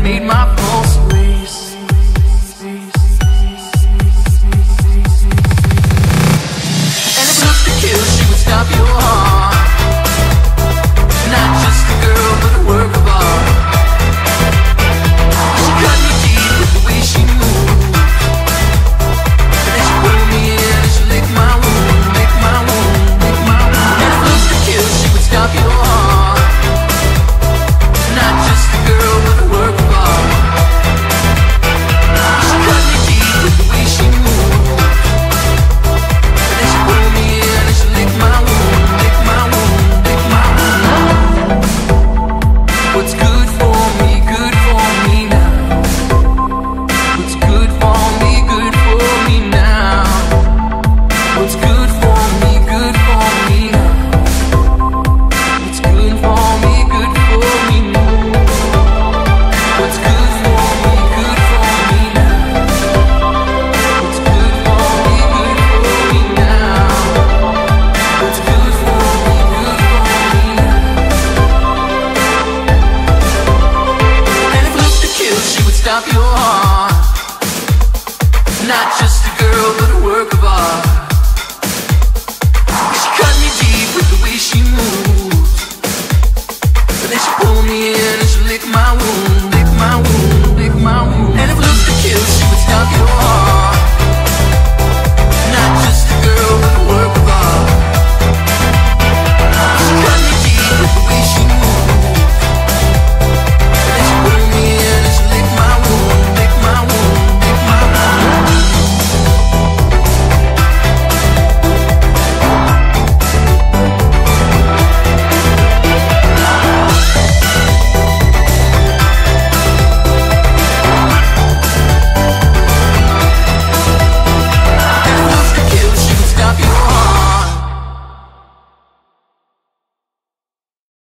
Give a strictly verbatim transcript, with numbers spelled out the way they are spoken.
made my pulse race. And if looked to kill, she would stop your heart. Not just a girl, but a work of art. She cut me deep with the way she moved, and then she pulled me in and she licked my wound, licked my wound, licked my wound. And if looked to kill, she would stop your heart. Not just a girl, but a work of art. She cut me deep with the way she moved, and then she pulled me in and she licked my wound, licked my wound, licked my wound. What's good for me, good for me now. What's good for me, good for me now. What's good for me, good for me now. What's good for me, good for me now. What's good for me, good for me now. What's good for me, good for me now. What's good for me, good for me now. And if looked to kill, she would stop your heart. Not